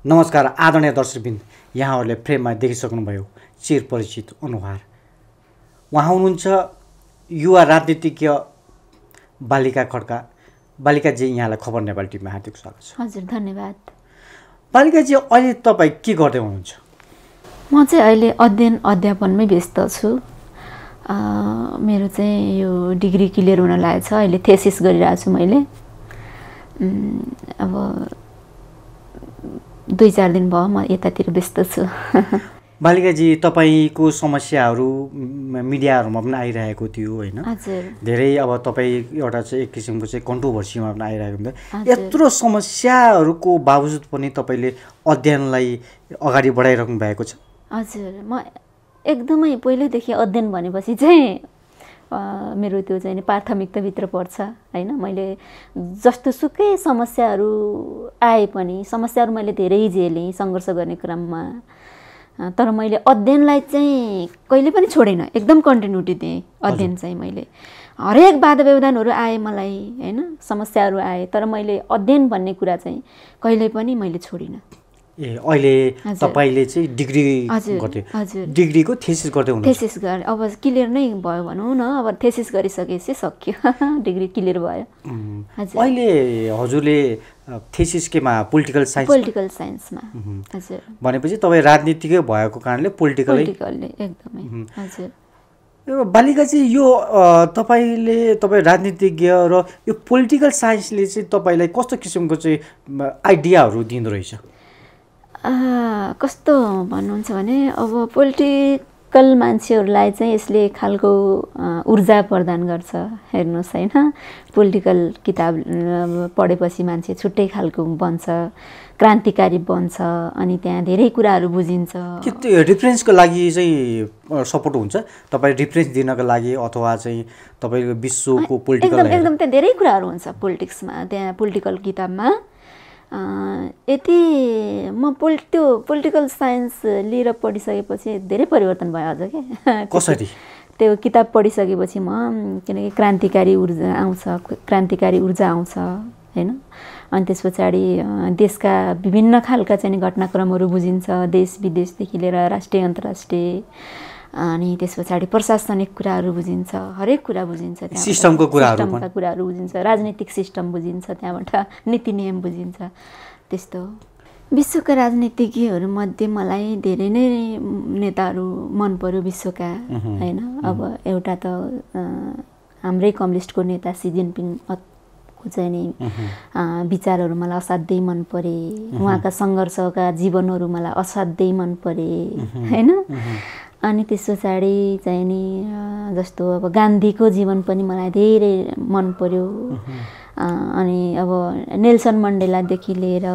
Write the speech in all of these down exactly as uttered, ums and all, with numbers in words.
नमस्कार आदरणीय दर्शकवृन्द, यहाँहरूले फ्रेममा देखिसक्नुभयो चिरपरिचित अनुहार। उहाँ हुनुहुन्छ युवा राजनीतिज्ञ बालिका खड्का। बालिकाजी, यहाँलाई खबर नेपाल टिममा हार्दिक स्वागत छ। हजुर, धन्यवाद। बालिकाजी, अहिले तपाईँ के गर्दै हुनुहुन्छ? म चाहिँ अहिले अध्ययन अध्यापनमै व्यस्त छु। मेरो चाहिँ यो डिग्री क्लियर हुन लागेको छ। अहिले थेसिस गरिरहेको छु मैले। अब दुई चार दिन भयो म यतातिर व्यस्त छु। बालिकाजी, तपाईँको समस्याहरू मिडियाहरूमा पनि आइरहेको थियो होइन? हजुर। धेरै अब तपाईँ एउटा चाहिँ एक किसिमको चाहिँ कन्ट्रोभर्सीमा पनि आइरहेको थियो। यत्रो समस्याहरूको बावजुद पनि तपाईँले अध्ययनलाई अगाडि बढाइराख्नु भएको छ। हजुर, म एकदमै पहिल्यैदेखि अध्ययन भनेपछि चाहिँ मेरो त्यो चाहिँ प्राथमिकताभित्र पर्छ होइन। मैले जस्तो सुकै समस्याहरू आए पनि समस्याहरू मैले धेरै झेलेँ सङ्घर्ष गर्ने क्रममा, तर मैले अध्ययनलाई चाहिँ कहिले पनि छोडेन, एकदम कन्टिन्युटी दिएँ। अध्ययन चाहिँ मैले हरेक बाधा व्यवधानहरू आए मलाई होइन, समस्याहरू आए, तर मैले अध्ययन भन्ने कुरा चाहिँ कहिले पनि मैले छोडिनँ। ए, अहिले तपाईँले चाहिँ डिग्री गर्दै? हजुर, डिग्रीको थेसिस गर्दै हुनुहुन्छ? थेसिस गरेँ। अब क्लियर नै भयो भनौँ न। अब थेसिस गरिसकेपछि सक्यो, डिग्री क्लियर भयो। हजुर। अहिले हजुरले थेसिस केमा? Political science? पोलिटिकल साइन्समा। हजुर। भनेपछि तपाईँ राजनीतिकै भएको कारणले पोलिटिकल? पोलिटिकलले एकदमै। हजुर। यो बालिकाजी, यो तपाईँले तपाईँ राजनीतिज्ञ र यो पोलिटिकल साइन्सले चाहिँ तपाईँलाई कस्तो किसिमको चाहिँ आइडियाहरू दिँदो रहेछ? कस्तो भन्नुहुन्छ भने अब पोलिटिकल मान्छेहरूलाई चाहिँ यसले खालको ऊर्जा प्रदान गर्छ। हेर्नुहोस् होइन, पोलिटिकल किताब पढेपछि मान्छे छुट्टै खालको बन्छ, क्रान्तिकारी बन्छ, अनि त्यहाँ धेरै कुराहरू बुझिन्छ। के त्यो रिफरेन्सको लागि चाहिँ सपोर्ट हुन्छ? तपाईँ रिफरेन्स दिनको लागि अथवा चाहिँ तपाईँको विश्वको पोलिटिकल? एकदम एकदम त्यहाँ धेरै कुराहरू हुन्छ पोलिटिक्समा, त्यहाँ पोलिटिकल किताबमा। यति म पोलि त्यो पोलिटिकल साइन्स लिएर पढिसकेपछि धेरै परिवर्तन भयो अझ क्या। कसरी? त्यो किताब पढिसकेपछि म, किनकि क्रान्तिकारी ऊर्जा आउँछ, क्रान्तिकारी ऊर्जा आउँछ होइन। अनि त्यस पछाडि देशका विभिन्न खालका चाहिँ घटनाक्रमहरू बुझिन्छ, देश विदेशदेखि लिएर राष्ट्रिय अन्तर्राष्ट्रिय। अनि त्यस पछाडि प्रशासनिक कुराहरू बुझिन्छ, हरेक कुरा बुझिन्छ, सिस्टमको कुराहरू सिस्टमका कुराहरू बुझिन्छ, राजनीतिक सिस्टम बुझिन्छ, त्यहाँबाट नीति नियम बुझिन्छ। त्यस्तो विश्वका राजनीतिज्ञहरूमध्ये मलाई धेरै नै नेताहरू मन पर्यो विश्वका होइन। अब एउटा त हाम्रै कम्युनिस्टको नेता सी जिनपिङ को चाहिँ नि विचारहरू मलाई असाध्यै मन परे, उहाँका सङ्घर्षका जीवनहरू मलाई असाध्यै मन परे होइन। अनि त्यस पछाडि चाहिँ नि जस्तो अब गान्धीको जीवन पनि मलाई धेरै मन पर्यो। अनि अब नेल्सन मण्डेलादेखि लिएर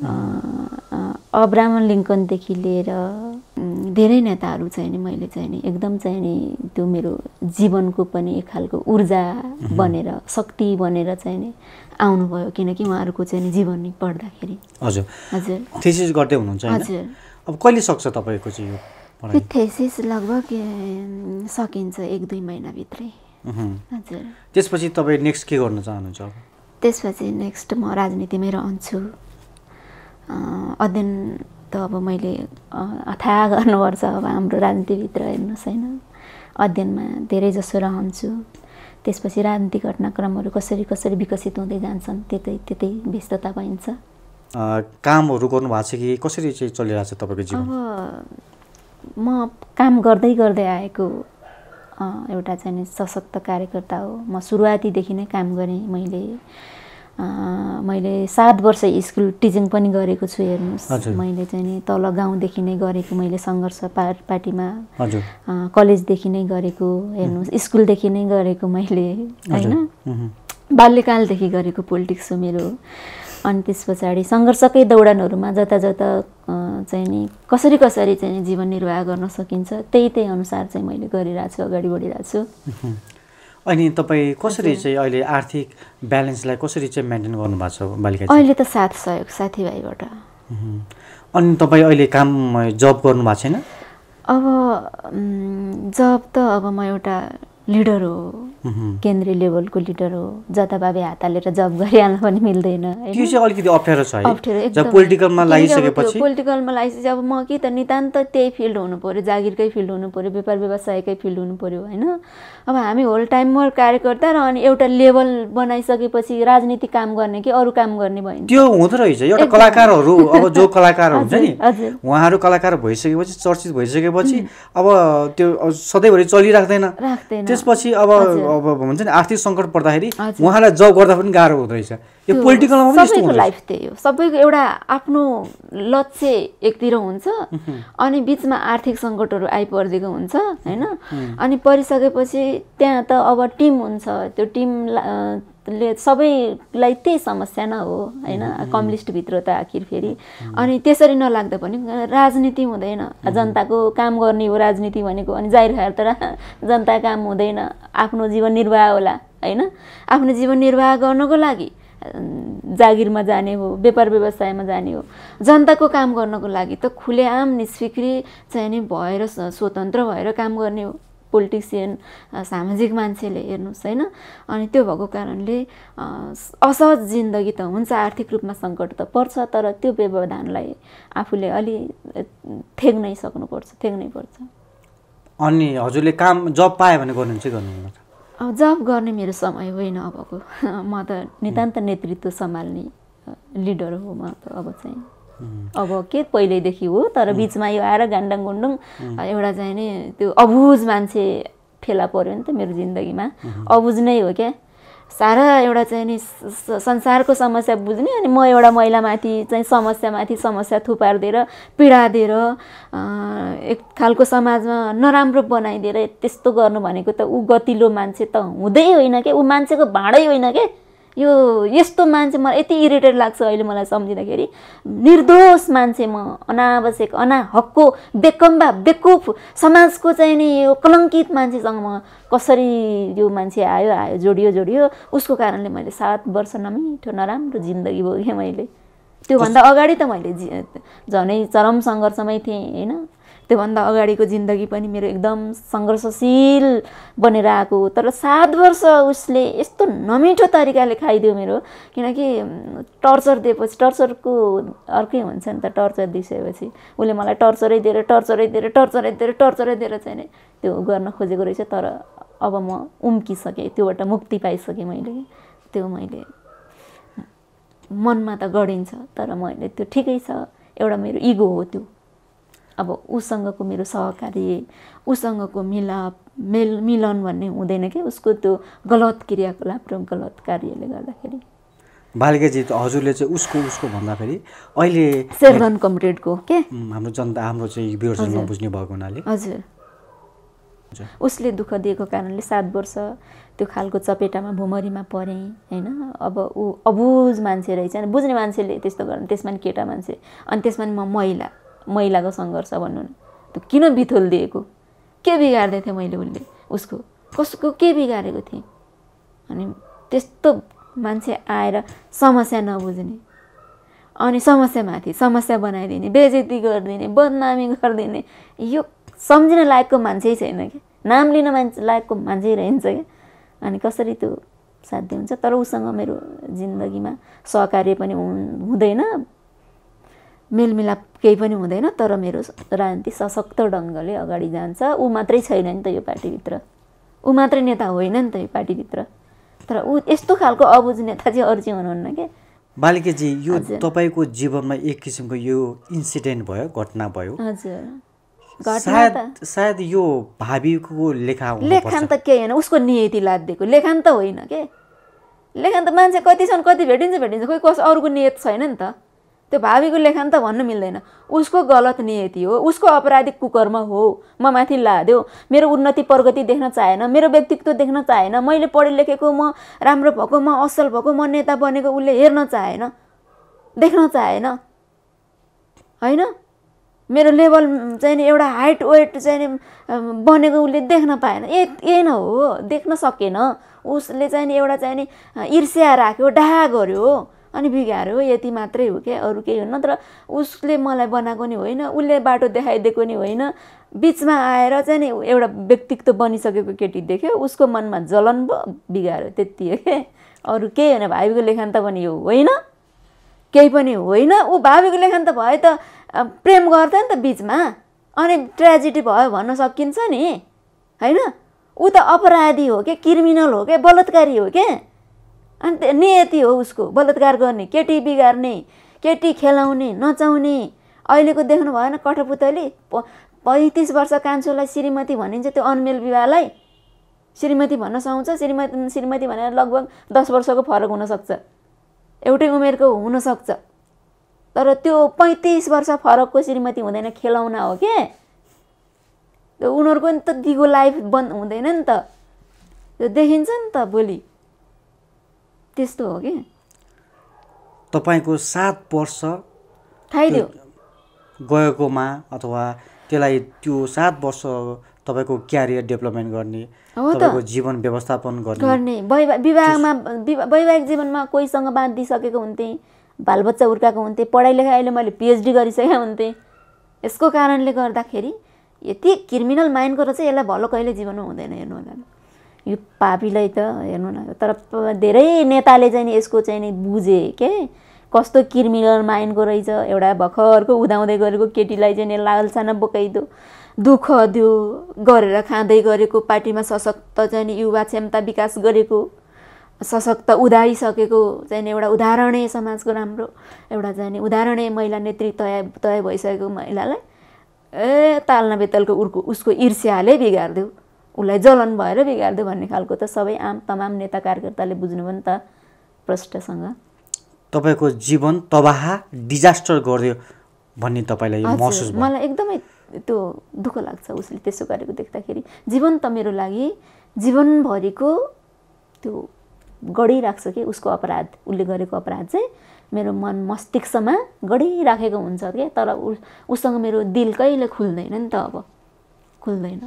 अब्राहम लिङ्कनदेखि लिएर धेरै नेताहरू चाहिँ नि मैले चाहिँ नि एकदम चाहिँ नि त्यो मेरो जीवनको पनि एक खालको ऊर्जा बनेर, शक्ति बनेर चाहिँ नि आउनुभयो, किनकि उहाँहरूको चाहिँ नि जीवनी पढ्दाखेरि। हजुर। हजुर। थेसिस गर्दै हुनुहुन्छ? हजुर। अब कहिले सक्छ तपाईँको चाहिँ यो यो थेसिस? लगभग सकिन्छ एक दुई महिनाभित्रै। हजुर। त्यसपछि तपाईँ नेक्स्ट के गर्न चाहनुहुन्छ? त्यसपछि नेक्स्ट म राजनीतिमै रहन्छु। अध्ययन त अब मैले अथाह गर्नुपर्छ अब हाम्रो राजनीतिभित्र, हेर्नुहोस् होइन। अध्ययनमा धेरै जसो रहन्छु। त्यसपछि राजनीतिक घटनाक्रमहरू कसरी कसरी विकसित हुँदै जान्छन् त्यतै त्यतै व्यस्तता पाइन्छ। कामहरू गर्नुभएको छ कि कसरी चाहिँ चलिरहेको छ तपाईँको जीवन? अब म काम गर्दै गर्दै आएको एउटा चाहिँ नि सशक्त कार्यकर्ता हो। म सुरुवातीदेखि नै काम गरेँ। मैले मैले सात वर्ष स्कुल टिचिङ पनि गरेको छु। हेर्नुहोस्, मैले चाहिँ नि तल गाउँदेखि नै गरेको, मैले सङ्घर्ष पा पार्टीमा कलेजदेखि नै गरेको, हेर्नुहोस् स्कुलदेखि नै गरेको मैले होइन। बाल्यकालदेखि गरेको पोलिटिक्स हो मेरो। अनि त्यस पछाडि सङ्घर्षकै दौडानहरूमा जता जता चाहिँ नि कसरी कसरी चाहिँ जीवन निर्वाह गर्न सकिन्छ त्यही त्यही अनुसार चाहिँ मैले गरिरहेको छु, अगाडि बढिरहेको छु। अनि तपाईँ कसरी चाहिँ अहिले आर्थिक ब्यालेन्सलाई कसरी चाहिँ मेन्टेन गर्नुभएको छ बालिका? अहिले त साथ सहयोग साथीभाइबाट। अनि तपाईँ अहिले काम जब गर्नुभएको छैन? अब जब त अब म एउटा लिडर हो केन्द्रीय लेभलको लिडर हो, जताभावी हात हालेर जब गरिहाल्न पनि मिल्दैन। त्यो चाहिँ अलिकति अप्ठ्यारो छ है। अप्ठ्यारो जब पोलिटिकलमा लागिसकेपछि पोलिटिकलमा लागिसकेपछि अब म कि त नितान्त त्यही फिल्ड हुनु पऱ्यो, जागिरकै फिल्ड हुनु पऱ्यो, व्यापार व्यवसायकै फिल्ड हुनु पऱ्यो होइन। अब हामी होल टाइममा कार्यकर्ता र अनि एउटा लेभल बनाइसकेपछि राजनीति काम गर्ने कि अरू काम गर्ने भयो त्यो हुँदो रहेछ। एउटा कलाकारहरू अब जो कलाकार हुन्छ नि उहाँहरू कलाकार भइसकेपछि चर्चित भइसकेपछि अब त्यो सधैँभरि चलिराख्दैन। त्यसपछि अब अब भन्छ नि आर्थिक सङ्कट पर्दाखेरि उहाँलाई जब गर्दा पनि गाह्रो हुँदो रहेछ। यो पोलिटिकलमा पनि यस्तो सबैको लाइफ त्यही हो। सबैको एउटा आफ्नो लक्ष्य एकतिर हुन्छ अनि बिचमा आर्थिक सङ्कटहरू आइपरिदिएको हुन्छ होइन। अनि परिसकेपछि त्यहाँ त अब टिम हुन्छ, त्यो टिमले सबैलाई त्यही समस्या न हो होइन, कम्युनिस्टभित्र त आखिर फेरि। अनि त्यसरी नलाग्दा पनि राजनीति हुँदैन, जनताको काम गर्ने हो राजनीति भनेको। अनि जाहिर खाएर त जनता काम हुँदैन, आफ्नो जीवन निर्वाह होला होइन। आफ्नो जीवन निर्वाह गर्नको लागि जागिरमा जाने हो, व्यापार व्यवसायमा जाने हो, जनताको काम गर्नको लागि त खुलेआम निष्फिक्री चाहिँ नि भएर स्वतन्त्र भएर काम गर्ने हो पोलिटिसियन, सामाजिक मान्छेले हेर्नुहोस् होइन। अनि त्यो भएको कारणले असहज जिन्दगी त हुन्छ, आर्थिक रूपमा सङ्कट त पर्छ, तर त्यो व्यवधानलाई आफूले अलि थेग्नै सक्नुपर्छ, थेग्नै पर्छ। अनि हजुरले काम जब पायो भने गर्नुहुन्छ गर्नुहुन्न? अब जब गर्ने मेरो समय होइन अबको। म त नितान्त नेतृत्व सम्हाल्ने लिडर हो म त अब चाहिँ। अब के पहिल्यैदेखि हो, तर बिचमा यो आएर गान्डाङ गुन्डुङ एउटा चाहिँ नि त्यो अबुझ मान्छे फेला पर्यो नि त मेरो जिन्दगीमा। अबुझ नै हो क्या, सारा एउटा चाहिँ नि संसारको समस्या बुझ्ने अनि म एउटा महिलामाथि चाहिँ समस्यामाथि समस्या थुपारिदिएर पीडा दिएर एक खालको समाजमा नराम्रो बनाइदिएर त्यस्तो गर्नु भनेको त ऊ गतिलो मान्छे त हुँदै होइन क्या, ऊ मान्छेको भाँडै होइन क्या। यो यस्तो मान्छे मलाई यति इरिटेट लाग्छ अहिले मलाई सम्झिँदाखेरि। निर्दोष मान्छे म, अनावश्यक अनाहकको बेकम्बा बेकुफ समाजको चाहिँ नि यो कलङ्कित मान्छेसँग म कसरी यो मान्छे आयो आयो जोडियो जोडियो उसको कारणले मैले सात वर्ष नमिठो नराम्रो जिन्दगी भोगेँ मैले। त्योभन्दा अगाडि त मैले झनै चरम सङ्घर्षमै थिएँ होइन। त्योभन्दा अगाडिको जिन्दगी पनि मेरो एकदम सङ्घर्षशील बनेर आएको, तर सात वर्ष उसले यस्तो नमिठो तरिकाले खाइदियो मेरो। किनकि टर्चर दिएपछि टर्चरको अर्कै हुन्छ नि त, टर्चर दिइसकेपछि उसले मलाई टर्चरै दिएर टर्चरै दिएर टर्चरै दिएर टर्चरै दिएर चाहिँ नि त्यो गर्न खोजेको रहेछ। तर अब म उम्किसकेँ, त्योबाट मुक्ति पाइसकेँ मैले। त्यो मैले मनमा त गढिन्छ, तर मैले त्यो ठिकै छ, एउटा मेरो इगो हो त्यो। अब उसँगको मेरो सहकार्य, उसँगको मिलाप मेल मिलन भन्ने हुँदैन कि, उसको त्यो गलत क्रियाकलाप र गलत कार्यले गर्दाखेरि। बालिकाजी त हजुरले चाहिँ उसको उसको भन्दाखेरि अहिले शेरधन कमरेडको के हाम्रो जनता हाम्रो चाहिँ व्यवसाय नबुझ्ने भएको हुनाले हजुर उसले दुःख दिएको कारणले सात वर्ष त्यो खालको चपेटामा भुमरीमा परेँ होइन। अब ऊ अबुझ मान्छे रहेछ, बुझ्ने मान्छेले त्यस्तो गर्नु, त्यसमा नि केटा मान्छे, अनि त्यसमा नि म महिला, महिलाको सङ्घर्ष भन्नु न, त्यो किन बिथोल दिएको, के बिगार्दै थिएँ मैले उसले, उसको कसको के बिगारेको थिएँ। अनि त्यस्तो मान्छे आएर समस्या नबुझ्ने अनि समस्यामाथि समस्या बनाइदिने, बेइज्जती गरिदिने, बदनामी गरिदिने, यो सम्झिन लायकको मान्छे छैन क्या, नाम लिन मान्छे लायकको मान्छे रहन्छ क्या। अनि कसरी त्यो साध्य हुन्छ। तर उसँग मेरो जिन्दगीमा सहकार्य पनि हुँदैन, मेलमिलाप केही पनि हुँदैन, तर मेरो राजनीति सशक्त ढङ्गले अगाडि जान्छ। ऊ मात्रै छैन नि त यो पार्टीभित्र, ऊ मात्रै नेता होइन नि त यो पार्टीभित्र, तर ऊ यस्तो खालको अबुझ नेता चाहिँ अरू चाहिँ हुनुहुन्न क्या। बालिकाजी यो तपाईँको जीवनमा एक किसिमको यो इन्सिडेन्ट भयो, घटना भयो, हजुर सायद सायद यो भावीको लेखा लेखान त केही होइन, उसको नियति लादिएको लेखान त होइन के। लेखान त मान्छे कति छन्, कति भेटिन्छ भेटिन्छ, खोइ कस अरूको नियत छैन नि त। त्यो भावीको लेखान त भन्नु मिल्दैन, उसको गलत नियति हो, उसको अपराधिक कुकर्म हो। म माथि लाद्यो, मेरो उन्नति प्रगति देख्न चाहेन, मेरो व्यक्तित्व देख्न चाहेन, मैले पढे लेखेको, म राम्रो भएको, म असल भएको, म नेता बनेको उसले हेर्न चाहेन, देख्न चाहेन होइन। मेरो लेभल चाहिँ नि एउटा हाइट वेट चाहिँ नि बनेको उसले देख्न पाएन, ए यही न हो, देख्न सकेन। उसले चाहिँ नि एउटा चाहिँ नि ईर्ष्या राख्यो, डाहा गर्यो, अनि बिगार्यो यति मात्रै हो क्या, अरू केही हो। नत्र उसले मलाई बनाएको नि होइन, उसले बाटो देखाइदिएको नि होइन। बिचमा आएर चाहिँ नि एउटा व्यक्तित्व बनिसकेको केटी देख्यो, उसको मनमा जलन भयो, बिगार्यो, त्यति हो क्या, अरू केही होइन। भावीको लेखन त पनि यो होइन, केही पनि होइन। ऊ भावीको लेखन त भयो त प्रेम गर्थ्यो नि त बिचमा, अनि ट्रेजेडी भयो भन्न सकिन्छ नि होइन। ऊ त अपराधी हो क्या, क्रिमिनल हो क्या, बलात्कारी हो क्या। अनि नियति हो उसको बलात्कार गर्ने, केटी बिगार्ने, केटी खेलाउने, नचाउने। अहिलेको देख्नु भएन कठपुतली, पैँतिस वर्ष कान्छोलाई श्रीमती भनिन्छ, त्यो अनमेल विवाहलाई श्रीमती भन्न सुहाउँछ। श्रीमती श्रीमती भनेर लगभग दस वर्षको फरक हुनसक्छ, एउटै उमेरको हुनसक्छ, तर त्यो पैँतिस वर्ष फरकको श्रीमती हुँदैन, खेलाउना हो क्या। त्यो उनीहरूको नि त दिगो लाइफ बन्द हुँदैन नि त, त्यो देखिन्छ नि त भोलि, त्यस्तो हो कि। तपाईँको सात वर्ष खाइदियो गएकोमा अथवा त्यसलाई त्यो सात वर्ष तपाईँको क्यारियर डेभलपमेन्ट गर्ने, तपाईँको जीवन व्यवस्थापन गर्ने गर्ने विवाहमा वैवाहिक जीवनमा कोहीसँग बाँधिसकेको हुन्थेँ, बालबच्चा हुर्काएको हुन्थेँ, पढाइ लेखाइ अहिले मैले पिएचडी गरिसकेको हुन्थेँ। यसको कारणले गर्दाखेरि यति क्रिमिनल माइन्डको रहेछ, यसलाई भलो कहिले जीवनमा हुँदैन। हेर्नु होला यो पापीलाई त हेर्नु न। तर धेरै नेताले चाहिँ नि यसको चाहिँ नि बुझे के कस्तो क्रिमिनल माइन्डको रहेछ। एउटा भर्खरको उदाउँदै गरेको केटीलाई चाहिँ नि लालसाना बोकाइदो, दुःख दियो, गरेर खाँदै गरेको, पार्टीमा सशक्त चाहिँ नि युवा क्षमता विकास गरेको, सशक्त उदाइसकेको चाहिँ नि एउटा उदाहरणीय समाजको राम्रो एउटा चाहिँ नि उदाहरणीय महिला नेत्री तय तय भइसकेको महिलालाई ए तालना बेतलको उर्को उसको ईर्ष्याले बिगार्दियो, उसलाई जलन भएर बिगार्दियो भन्ने खालको त सबै आम तमाम नेता कार्यकर्ताले बुझ्नु भयो नि त प्रष्टसँग। तपाईँको जीवन तबाह डिजास्टर गरिदियो भन्ने तपाईँलाई महसुस भयो? मलाई एकदमै त्यो दुःख लाग्छ उसले त्यसो गरेको देख्दाखेरि। जीवन त मेरो लागि जीवनभरिको त्यो गडिराख्छ कि उसको अपराध, उसले गरेको अपराध चाहिँ मेरो मन मस्तिष्कमा गडिराखेको हुन्छ क्या। तर उसँग मेरो दिल कहिले खुल्दैन नि त, अब खुल्दैन।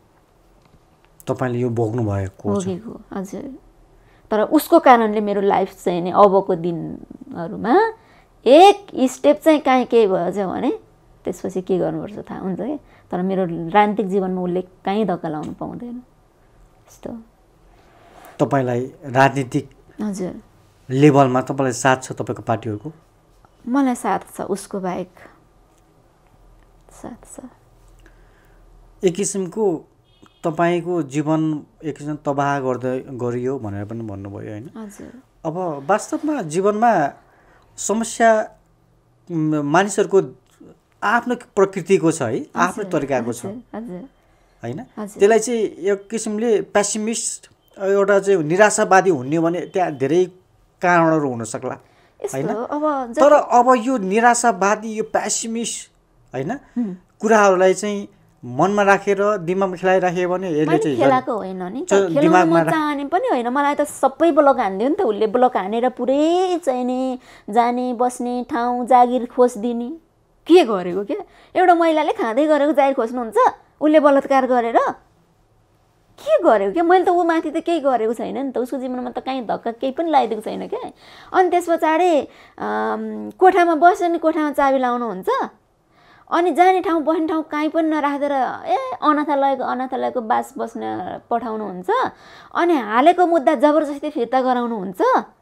तपाईँले यो भोग्नु भएको भोगेको हजुर। तर उसको कारणले मेरो लाइफ चाहिँ नि अबको दिनहरूमा एक स्टेप चाहिँ काहीँ केही भएछ भने त्यसपछि के गर्नुपर्छ थाहा हुन्छ कि। तर मेरो राजनीतिक जीवनमा उसले कहीँ धक्का लाउनु पाउँदैन यस्तो। तपाईँलाई राजनीतिक हजुर लेभलमा तपाईँलाई साथ छ तपाईँको पार्टीहरूको? मलाई साथ छ, उसको बाहेक साथ छ। एक किसिमको तपाईँको जीवन एक किसिम तबाह गर्दै गरियो भनेर पनि भन्नुभयो होइन? हजुर। अब वास्तवमा जीवनमा समस्या मानिसहरूको आफ्नो प्रकृतिको छ है, आफ्नो तरिकाको छ होइन? त्यसलाई चाहिँ एक किसिमले पेसिमिस्ट एउटा चाहिँ निराशावादी हुने भने त्यहाँ धेरै कारणहरू हुन सक्ला होइन? तर अब यो निराशावादी यो पेसिमिस्ट होइन कुराहरूलाई चाहिँ मनमा राखेर दिमागमा खेलाइराख्यो भने यसले चाहिँ खेलाएको होइन नि त, दिमागमा चाहने पनि होइन। मलाई त सबै ब्लक हान्दियो नि त उसले, ब्लक हानेर पुरै चाहिँ नि जाने बस्ने ठाउँ जागिर खोजिदिने। के गरेको क्या एउटा महिलाले खाँदै गरेको जागिर खोज्नुहुन्छ उसले बलात्कार गरेर? के गरेको क्या? मैले त ऊ माथि त केही गरेको छैन नि त, उसको जीवनमा त कहीँ धक्का केही पनि लगाइदिएको छैन क्या। अनि त्यस पछाडि कोठामा बस्यो नि कोठामा चाबी लाउनुहुन्छ, अनि जाने ठाउँ बस्ने ठाउँ कहीँ पनि नराखेर ए अनाथालयको अनाथालयको बास बस्न पठाउनुहुन्छ, अनि हालेको मुद्दा जबरजस्ती फिर्ता गराउनुहुन्छ,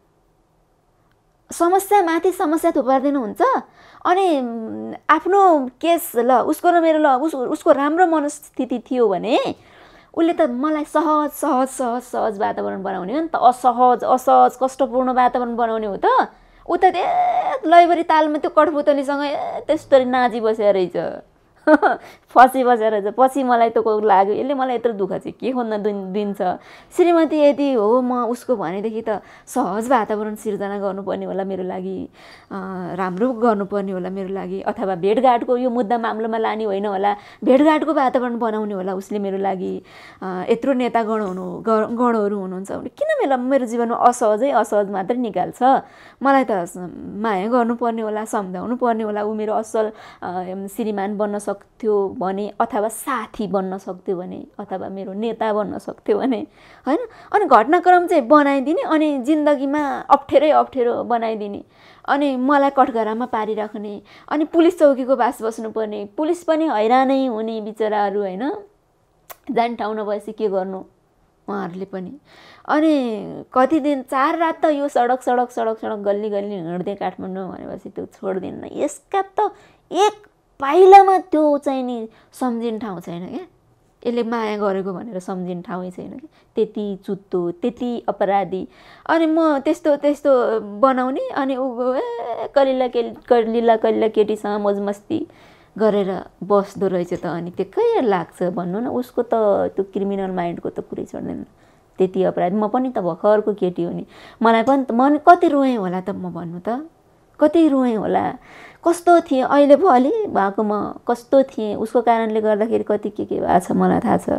समस्यामाथि समस्या थुपारिदिनुहुन्छ। अनि आफ्नो केस ल उसको र मेरो ल उस उसको राम्रो मनस्थिति थियो भने उसले त मलाई सहज सहज सहज सहज वातावरण बनाउने हो नि त, असहज असहज कष्टपूर्ण वातावरण बनाउने हो त। ऊ त ए लैबरी तालमा त्यो कठपुतलीसँग ए त्यस्तरी नाची बसेर रहेछ, फसी बसेर रहेछ। पछि मलाई त लाग्यो यसले मलाई यत्रो दुःख चाहिँ के खोज्न दिन्छ, श्रीमती यदि हो म उसको भनेदेखि त सहज वातावरण सिर्जना गर्नुपर्ने होला मेरो लागि, राम्रो गर्नुपर्ने होला मेरो लागि, अथवा भेटघाटको यो मुद्दा मामलामा लाने होइन होला, भेटघाटको वातावरण बनाउने होला उसले मेरो लागि। यत्रो नेता गण हुनु गणहरू हुनुहुन्छ भने किन मेरो मेरो जीवनमा असहजै असहज मात्रै निकाल्छ? मलाई त माया गर्नुपर्ने होला, सम्झाउनु पर्ने होला, ऊ मेरो असल श्रीमान बन्न सक्छ सक्थ्यो भने अथवा साथी बन्न सक्थ्यो भने अथवा मेरो नेता बन्न सक्थ्यो भने हैन अनि घटनाक्रम चाहिँ बनाइदिने अनि जिन्दगीमा अप्ठ्यारै अप्ठ्यारो बनाइदिने अनि मलाई कठघरामा पारिराख्ने अनि पुलिस चौकीको बास बस्नुपर्ने पुलिस पनि हैरानै हुने बिचराहरू हैन जान ठाउँ नभएपछि के गर्नु उहाँहरूले पनि अनि कति दिन चार रात त यो सडक सडक सडक सडक गल्ली गल्ली हिँड्दै काठमाडौँ भनेपछि त्यो छोड्दिन्न यसका त एक पाइलामा त्यो चाहिँ नि सम्झिने ठाउँ छैन क्या यसले माया गरेको भनेर सम्झिने ठाउँै छैन कि त्यति चुत्तो त्यति अपराधी अनि म त्यस्तो त्यस्तो बनाउने अनि उ कलिला के कलिला कलिला केटीसँग मौजमस्ती गरेर बस्दो रहेछ त अनि त्यो के लाग्छ भन्नु न उसको त त्यो क्रिमिनल माइन्डको त कुरै छोड्दैन त्यति अपराधी म पनि त भर्खरको केटी हो नि मलाई पनि म कति रोएँ होला त म भन्नु त कति रोएँ होला कस्तो थिएँ अहिले पो अलि भएको म कस्तो थिएँ उसको कारणले गर्दाखेरि कति के के भएको छ मलाई थाहा छ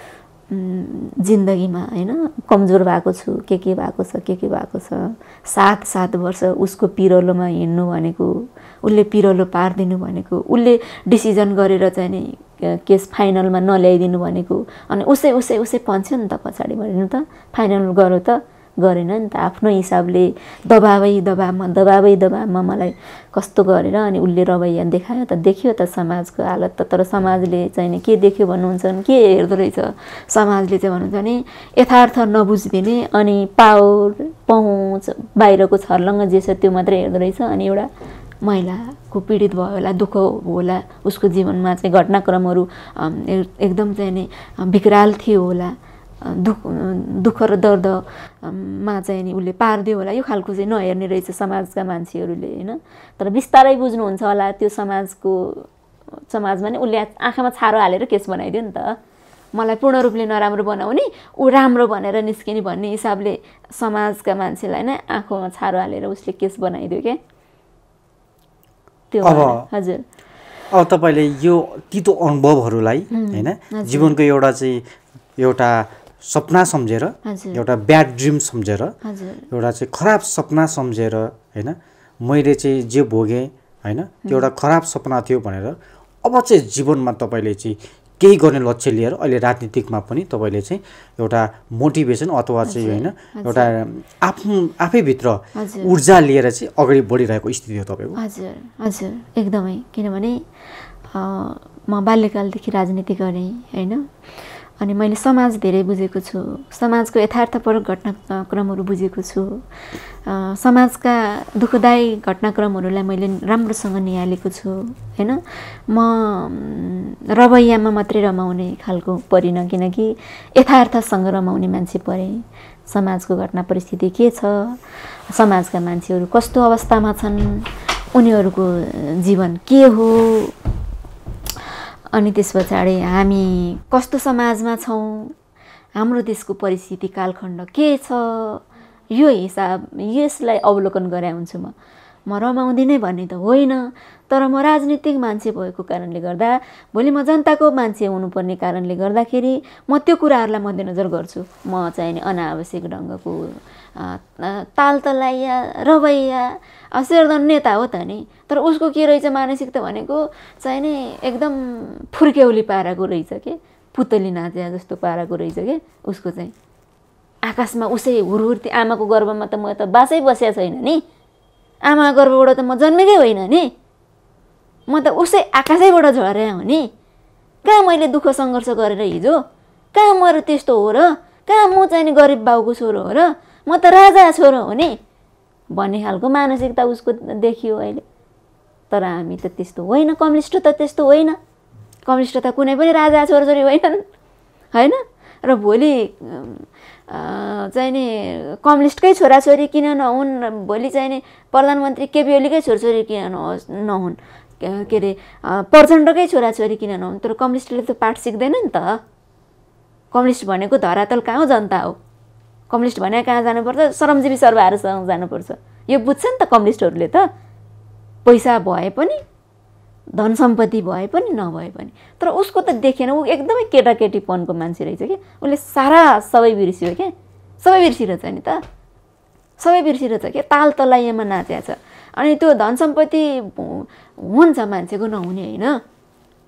जिन्दगीमा हैन कमजोर भएको छु के के भएको छ के के भएको छ सात सात वर्ष उसको पिरलोमा हिँड्नु भनेको उसले पिरलो पारिदिनु भनेको उसले डिसिजन गरेर चाहिँ नि केस फाइनलमा नल्याइदिनु भनेको अनि उसै उसै उसै पन्छ्यो नि त पछाडि भन्नु त फाइनल गरौ त गरेन नि त आफ्नो हिसाबले दबाबै दबाबमा दबाबै दबाबमा मलाई कस्तो गरेर अनि उसले रवैया देखायो त देखियो त समाजको हालत त तर समाजले चाहिँ नि के देख्यो भन्नुहुन्छ नि के हेर्दो रहेछ समाजले चाहिँ भन्नुहुन्छ नि यथार्थ नबुझिदिने अनि पावर पहुँच बाहिरको छर्लङ्ग जे छ त्यो मात्रै हेर्दो रहेछ अनि एउटा महिलाको पीडित भयो होला दुःख होला उसको जीवनमा चाहिँ घटनाक्रमहरू एकदम चाहिँ नि विकराल थियो होला दुःख दुःख र दर्दमा चाहिँ नि उसले पारिदियो होला यो खालको चाहिँ नहेर्ने रहेछ समाजका मान्छेहरूले हैन तर बिस्तारै बुझ्नुहुन्छ होला त्यो समाजको समाजमा नि उसले आँखामा छारो हालेर केस बनाइदियो नि त मलाई पूर्ण रूपले नराम्रो बनाउने ऊ राम्रो भनेर निस्किने भन्ने हिसाबले समाजका मान्छेलाई नै आँखामा छारो हालेर उसले केस बनाइदियो के त्यो हजुर अब तपाईले यो तितो अनुभवहरूलाई हैन जीवनको एउटा चाहिँ एउटा सपना सम्झेर एउटा ब्याड ड्रिम सम्झेर एउटा चाहिँ खराब सपना सम्झेर हैन मैले चाहिँ जे भोगेँ हैन त्यो एउटा खराब सपना थियो भनेर अब चाहिँ जीवनमा तपाईले चाहिँ केही गर्ने लक्ष्य लिएर अहिले राजनीतिकमा पनि तपाईले चाहिँ एउटा मोटिभेसन अथवा चाहिँ हैन एउटा आफ्नो आफैभित्र ऊर्जा लिएर चाहिँ अगाडि बढिरहेको स्थिति हो तपाईको हजुर हजुर एकदमै किनभने म बाल्यकालदेखि राजनीति गरेँ हैन अनि मैले समाज धेरै बुझेको छु समाजको यथार्थपरक घटनाक्रमहरू बुझेको छु समाजका दुःखदायी घटनाक्रमहरूलाई मैले राम्रोसँग निहालेको छु हैन म रवैयामा मात्रै रमाउने खालको परिन किनकि यथार्थसँग रमाउने मान्छे परे समाजको घटना परिस्थिति के छ समाजका मान्छेहरू कस्तो अवस्थामा छन् उनीहरूको जीवन के हो अनि त्यस पछाडि हामी कस्तो समाजमा छौँ हाम्रो देशको परिस्थिति कालखण्ड के छ यो हिसाब यसलाई अवलोकन गरे हुन्छु म म रमाउँदिनै भन्ने त होइन तर म राजनीतिक मान्छे भएको कारणले गर्दा भोलि म जनताको मान्छे हुनुपर्ने कारणले गर्दाखेरि म त्यो कुराहरूलाई मध्यनजर गर्छु म चाहिँ नि अनावश्यक ढङ्गको तालतलाइया रवैया शेरधन नेता हो त नि तर उसको के रहेछ मानसिकता भनेको चाहिँ नि एकदम फुर्क्यौली पाराको रहेछ के पुतली नाचे जस्तो पाराको रहेछ के उसको चाहिँ आकाशमा उसै हुरहुर्ती आमाको गर्भमा त म त बासै बसेको छैन नि आमा गर्भबाट त म जन्मेकै होइन नि म त उसै आकाशैबाट झरे हो नि कहाँ मैले दुःख सङ्घर्ष गरेर हिजो कहाँ म त्यस्तो हो र कहाँ म चाहिँ नि गरिब बाउको छोरो हो र म त राजा छोरो हो नि भन्ने खालको मानसिकता उसको देखियो अहिले तर हामी त त्यस्तो होइन कम्युनिस्ट त त्यस्तो होइन कम्युनिस्ट त कुनै पनि राजा छोरछोरी होइनन् हैन र भोलि चाहिँ नि कम्युनिस्टकै छोराछोरी किन नहुन् भोलि चाहिँ नि प्रधानमन्त्री केपी ओलीकै छोराछोरी किन नहुन् के अरे प्रचण्डकै छोराछोरी किन नहुन् तर कम्युनिस्टले त पाठ सिक्दैन नि त कम्युनिस्ट भनेको धरातल कहाँ हो जनता हो कम्युनिस्ट भने कहाँ जानुपर्छ श्रमजीवी सर्वहारासँग जानुपर्छ यो बुझ्छ नि त कम्युनिस्टहरूले त पैसा भए पनि धन सम्पत्ति भए पनि नभए पनि तर उसको त देखेन ऊ एकदमै केटाकेटीपनको मान्छे रहेछ कि उसले सारा सबै बिर्सियो के सबै बिर्सिरहेछ नि त सबै बिर्सिरहेछ के ताल तलाइयामा नाचेको छ अनि त्यो धन सम्पत्ति हुन्छ मान्छेको नहुने होइन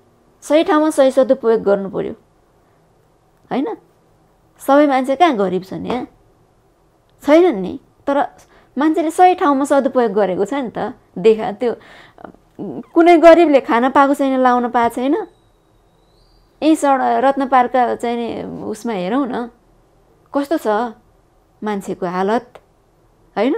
सही ठाउँमा सही सदुपयोग गर्नु पर्यो होइन। सबै मान्छे कहाँ गरिब छन् यहाँ, छैनन् नि। तर मान्छेले सही ठाउँमा सदुपयोग गरेको छ नि त। देखा त्यो कुनै गरिबले खाना पाएको छैन, लाउन पाएको छैन। यही सड रत्न पार्कका चाहिँ नि उसमा हेरौँ न कस्तो छ मान्छेको हालत होइन।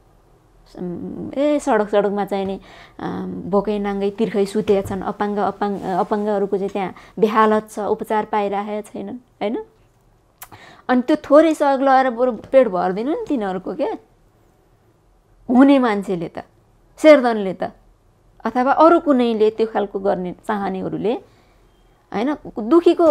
ए सडक सडकमा चाहिँ नि भोकै नाङ्गै तिर्खै सुतेका छन्। अपाङ्ग अपाङ्ग अपाङ्गहरूको चाहिँ त्यहाँ बेहालत छ, उपचार पाइरहेका छैनन् होइन। अनि त्यो थोरै सहयोग लगाएर बरु पेट भर्दैन नि तिनीहरूको के हुने मान्छेले त, शेरधनले त, अथवा अरू कुनैले त्यो खालको गर्ने चाहनेहरूले होइन। दुखीको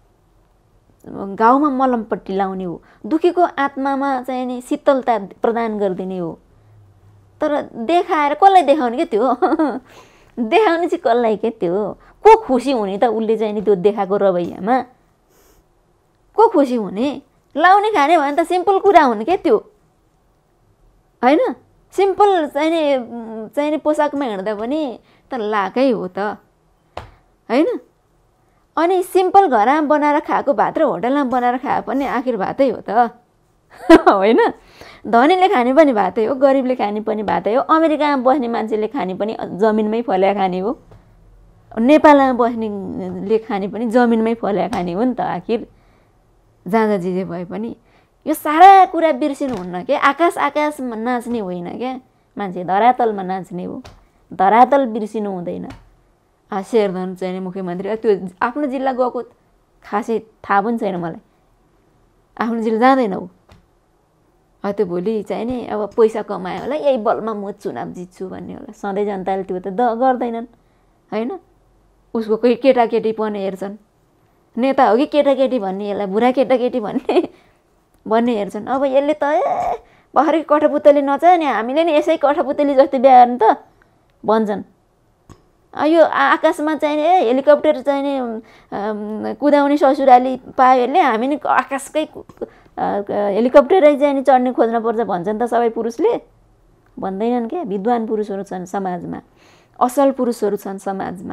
घाउमा मलमपट्टि लाउने हो, दुखीको आत्मामा चाहिँ नि शीतलता प्रदान गरिदिने हो। तर देखाएर कसलाई देखाउने क्या त्यो देखाउने चाहिँ कसलाई के त्यो को खुसी हुने त उसले चाहिँ नि त्यो देखाएको रवैयामा को खुसी हुने। लाउने खाने भने त सिम्पल कुरा हुने क्या त्यो होइन। सिम्पल चाहिँ नि चाहिँ नि पोसाकमा हिँड्दा पनि त लाकै हो त होइन। अनि सिम्पल घरमा बनाएर खाएको भात र होटलमा बनाएर खाए पनि आखिर भातै हो त होइन। धनीले खाने पनि भातै हो, गरिबले खाने पनि भातै हो। अमेरिकामा बस्ने मान्छेले खाने पनि जमिनमै फल्या खाने हो, नेपालमा बस्नेले खाने पनि जमिनमै फल्या खाने हो नि त आखिर जाँदा जिजे भए पनि। यो सारा कुरा बिर्सिनुहुन्न क्या। आकाश आकाशमा नाच्ने होइन क्या, मान्छे धरातलमा नाच्ने हो। धरातल बिर्सिनु हुँदैन। शेरधन चाहिँ मुख्यमन्त्री त्यो आफ्नो जिल्ला गएको खासै थाहा पनि छैन मलाई, आफ्नो जिल्ला जाँदैन ऊ। त्यो भोलि चाहिँ नि अब पैसा कमायो होला, यही बलमा म चुनाव जित्छु भन्ने होला। सधैँ जनताले त्यो त द गर्दैनन् होइन। उसको कोही केटाकेटी पनि हेर्छन्, नेता हो कि केटाकेटी भन्ने, यसलाई बुढा केटाकेटी भन्ने भन्ने हेर्छन्। अब यसले त ए भर्खरै कठपुतली नचाह्यो नि, हामीले नि यसै कठपुतली जस्तै बिहा गर्नु त भन्छन्। यो आकाशमा चाहिँ नि ए हेलिकप्टर चाहिँ नि कुदाउने ससुराली पायो यसले, हामी नि आकाशकै हेलिकप्टरै चाहिँ नि चढ्ने खोज्नुपर्छ भन्छन् त सबै पुरुषले भन्दैनन् क्या। विद्वान पुरुषहरू छन् समाजमा, असल पुरुषहरू छन् समाजमा,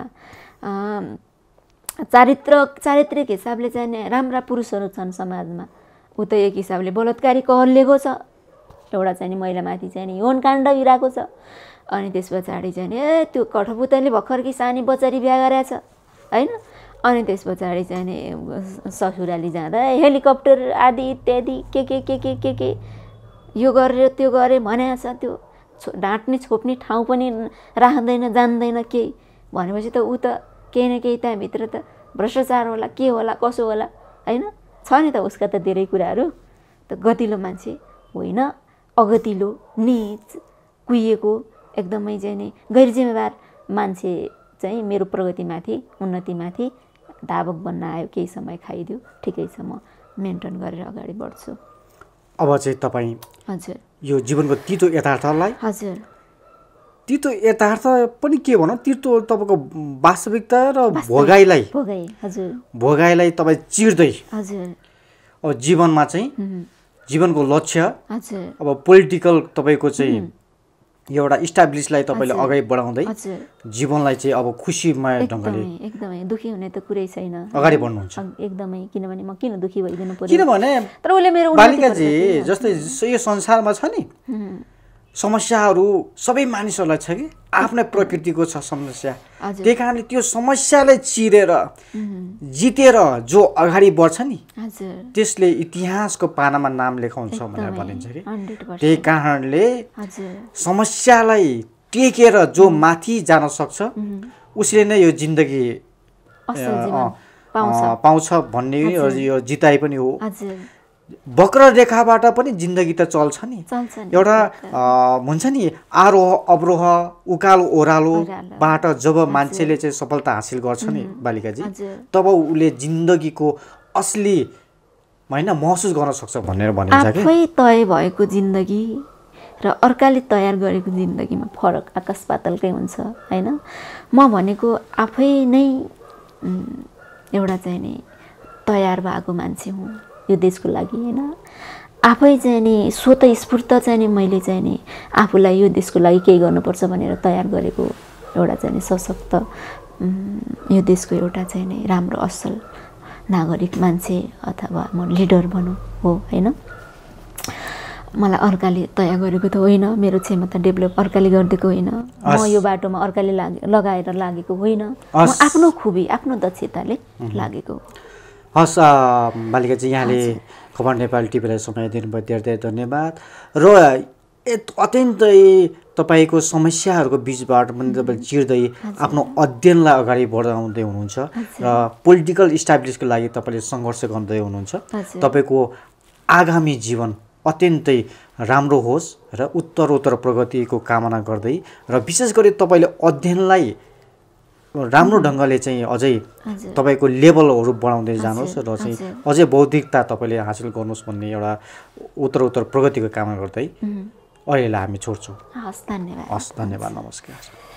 चारित्र चारित्रिक हिसाबले चाहिँ नि राम्रा पुरुषहरू छन् समाजमा। ऊ त एक हिसाबले बलात्कारी कहलिएको छ, एउटा चाहिँ नि महिलामाथि चाहिँ नि यौन काण्ड इरहेको छ। अनि त्यस पछाडि चाहिँ नि ए त्यो कठपुतली भर्खरकी सानी बच्चारी बिहा गरेछ होइन। अनि त्यस पछाडि चाहिँ नि ससुराली जाँदा हेलिकप्टर आदि इत्यादि के के के के के के यो गरेर त्यो गरे भनेको छ। त्यो ढाँट्ने छोप्ने ठाउँ पनि राख्दैन, जान्दैन केही भनेपछि त ऊ त केही न केही त्यहाँभित्र त भ्रष्टाचार होला, के होला, कसो होला होइन। छ नि त उसका त धेरै कुराहरू। त गतिलो मान्छे होइन, अगतिलो नीच कुहिएको एकदमै चाहिँ नि गैर जिम्मेवार मान्छे चाहिँ मेरो प्रगतिमाथि उन्नतिमाथि धावक बन्न आयो। केही समय खाइदियो, ठिकै छ, म मेन्टेन गरेर अगाडि बढ्छु। अब चाहिँ तपाईँ हजुर यो जीवनको तितो यथार्थलाई, हजुर तितो यथार्थ पनि के भनौँ, तितो तपाईँको वास्तविकता र भोगाइलाई भोगाइ हजुर भोगाइलाई तपाईँ चिर्दै हजुर अब जीवनमा चाहिँ जीवनको लक्ष्य हजुर अब पोलिटिकल तपाईँको चाहिँ एउटा इस्टाब्लिसलाई तपाईँले अगाडि बढाउँदै जीवनलाई चाहिँ अब खुसीमय ढङ्गले एकदमै दुखी हुने त कुरै छैन, अगाडि बढ्नुहुन्छ एकदमै। किनभने म किन दुखी भइदिनु पर्यो, किनभने तर उसले मेरो बालिकाजी जस्तै यो संसारमा छ नि समस्याहरू सबै मानिसहरूलाई छ कि आफ्नै प्रकृतिको छ समस्या। त्यही कारणले त्यो समस्यालाई चिरेर जितेर जो अगाडि बढ्छ नि त्यसले इतिहासको पानामा नाम लेखाउँछ भनेर भनिन्छ कि। त्यही कारणले समस्यालाई टेकेर जो माथि जान सक्छ उसले नै यो जिन्दगी पाउँछ भन्ने यो जिताइ पनि हो। वक्र रेखाबाट पनि जिन्दगी त चल्छ नि। एउटा हुन्छ नि आरोह अवरोह उकालो ओह्रालोबाट जब मान्छेले चाहिँ सफलता हासिल गर्छ नि बालिकाजी, तब उसले जिन्दगीको असली होइन महसुस गर्न सक्छ भनेर भनिन्छ कि। आफै तय भएको जिन्दगी र अर्काले तयार गरेको जिन्दगीमा फरक आकाश पातालकै हुन्छ होइन। म भनेको आफै नै एउटा चाहिँ नि तयार भएको मान्छे हुँ यो देशको लागि होइन। आफै चाहिँ नि स्वतस्फूर्त चाहिँ नि मैले चाहिँ नि आफूलाई यो देशको लागि केही गर्नुपर्छ भनेर तयार गरेको एउटा चाहिँ नि सशक्त यो देशको एउटा चाहिँ नि राम्रो असल नागरिक मान्छे अथवा म लिडर भनौँ हो होइन। मलाई अर्काले तय गरेको त होइन, मेरो क्षमता डेभलप अर्काले गरिदिएको होइन, म यो बाटोमा अर्काले लागे लगाएर लागेको होइन, म आफ्नो खुबी आफ्नो दक्षताले लागेको। हस् बालिकाजी, यहाँले खबर नेपाल टिभीलाई समय दिनुभयो, धेरै धेरै धन्यवाद। र अत्यन्तै तपाईँको समस्याहरूको बिचबाट पनि तपाईँ चिर्दै आफ्नो अध्ययनलाई अगाडि बढाउँदै हुनुहुन्छ र पोलिटिकल इस्टाब्लिसको लागि तपाईँले सङ्घर्ष गर्दै हुनुहुन्छ। तपाईँको आगामी जीवन अत्यन्तै राम्रो होस् र उत्तरोत्तर प्रगतिको कामना गर्दै र विशेष गरी तपाईँले अध्ययनलाई राम्रो ढङ्गले चाहिँ अझै तपाईँको लेभलहरू बढाउँदै जानुहोस् र चाहिँ अझै बौद्धिकता तपाईँले हासिल गर्नुहोस् भन्ने एउटा उत्तरोत्तर प्रगतिको कामना गर्दै अहिलेलाई हामी छोड्छौँ। हस्, धन्यवाद। हस्, धन्यवाद, नमस्कार।